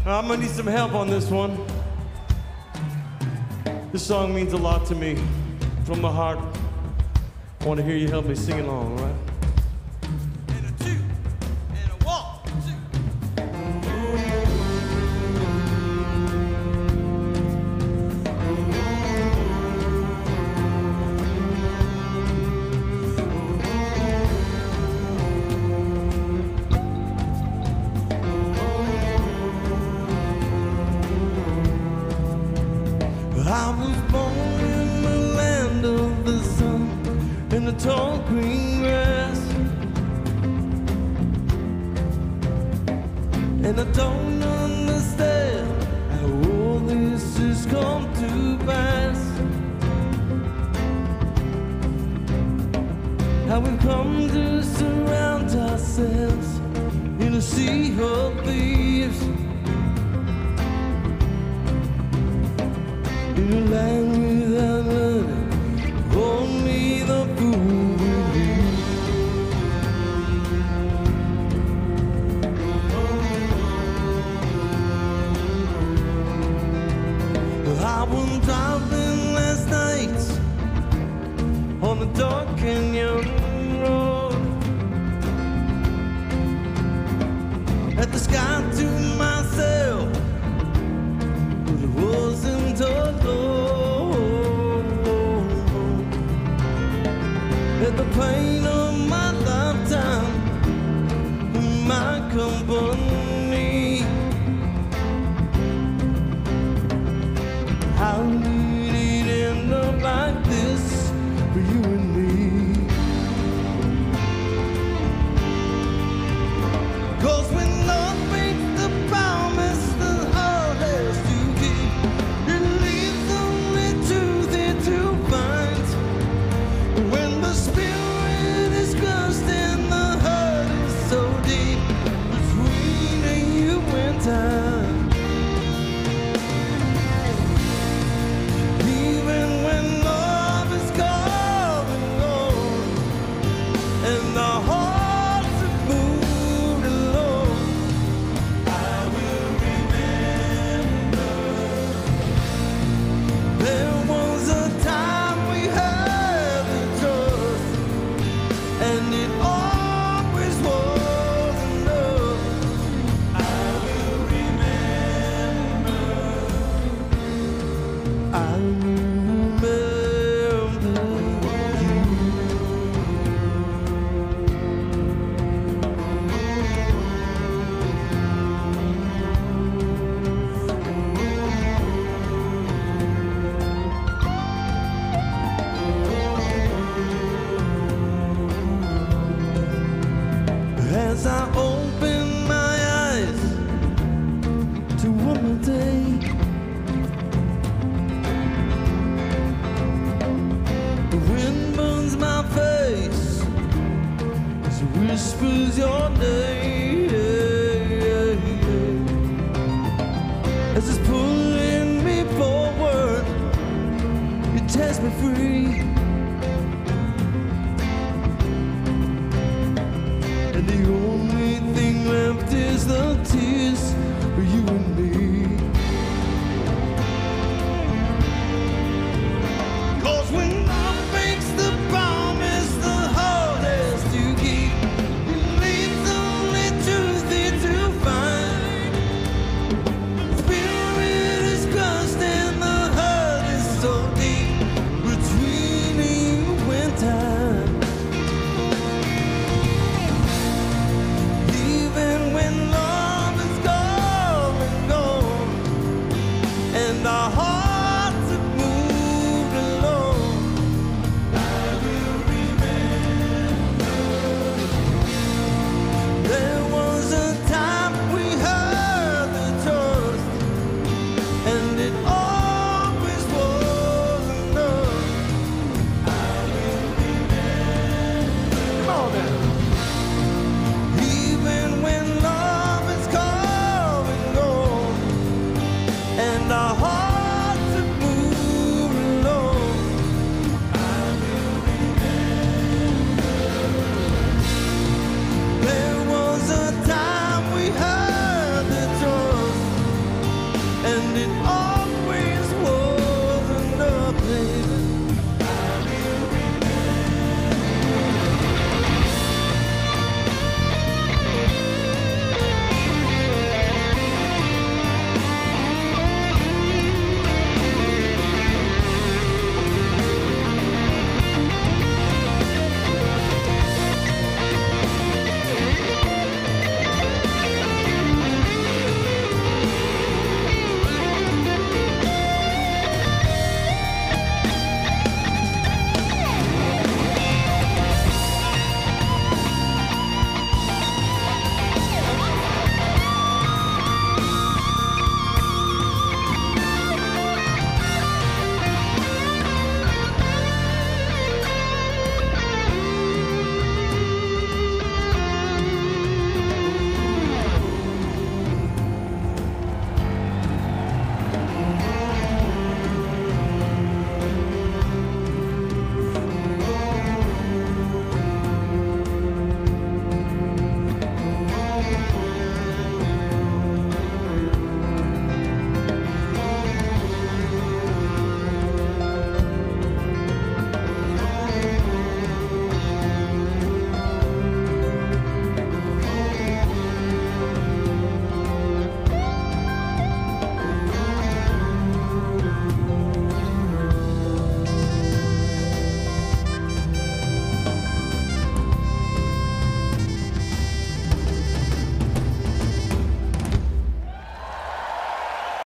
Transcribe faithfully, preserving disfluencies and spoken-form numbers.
I'm gonna need some help on this one. This song means a lot to me, from the heart. I want to hear you help me sing along, all right? And a two, and a one, two. I was born in the land of the sun, in the tall green grass, and I don't understand how all this has come to pass, how we've come to surround ourselves in a sea of thieves, in a land without learning, only the fool believes. I was driving last night on the dark canyon road, at the sky to myself, but it wasn't alone. At the pain of my lifetime, in my company, how did it end up like this for you and me? 'Cause when love breaks the promise the heart has to keep, it leaves only truth here to find. When the spirit is crushed and the hurt is so deep, between you and time, even when love is coming on and the hearts have moved along, I will remember there was a time we had the trust, and it always was enough. I will remember. I remember you. As I open my eyes to one more day, the wind burns my face as it whispers your name, as it's pulling me forward, it tears me free, and the only thing left is the tears for you and me.